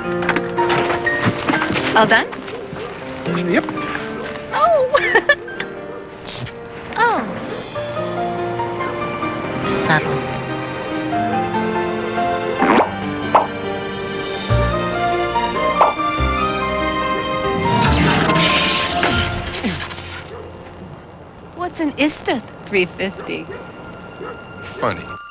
All done? Yep. Oh. Oh. Subtle. What's an ISTA 350? Funny.